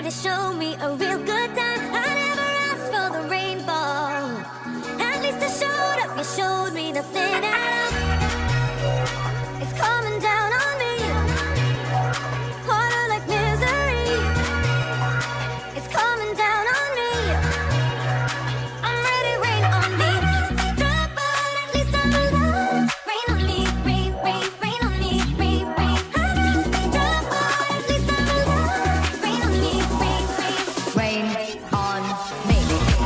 to show me a real good time. I never asked for the rainfall. At least I showed up, you showed me nothing at all. It's coming down on me, water like misery. It's coming down on me. I'm ready, rain on me. Drop, but at least I'm alive. Rain on me, rain, rain, rain on me, rain, rain. Drop, but at least I'm alive. Rain on me, rain, rain. Rain on me.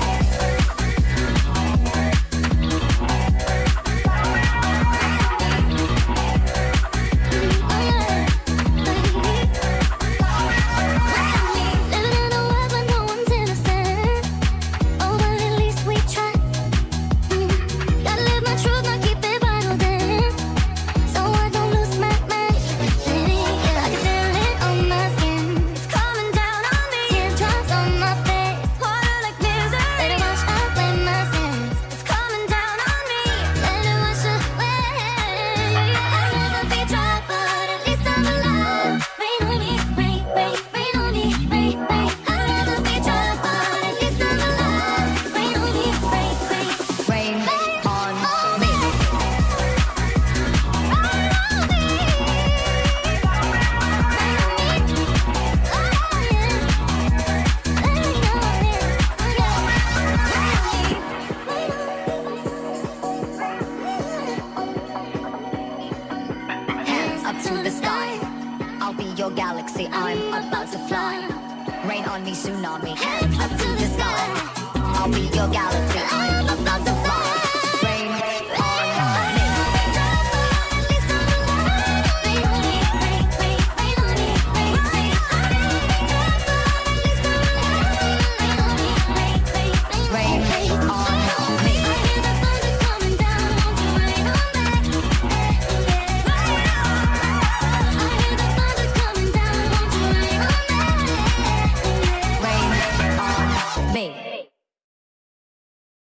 Living in a world where no one's innocent. Oh, but at least we try. Gotta live my truth, not keep it bottled in, so I don't lose my mind. I can feel it on my skin. It's coming down on me. Teardrops on my face, water like misery. Let it wash away my sins. It's coming down on me. Let it wash away. I'd rather be dry, but at least I'm alive. Rain on me, rain, rain, rain on me, rain, rain. I'd rather be dry, but at least I'm alive. Rain on me, rain, rain. Rain on me. Hands up to the sky. I'll be your galaxy. I'm about to fly. Rain on me, tsunami. Hands up to the sky. I'll be your galaxy. I'm about to fly.